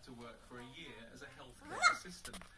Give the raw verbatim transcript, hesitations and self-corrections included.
to work for a year as a healthcare assistant.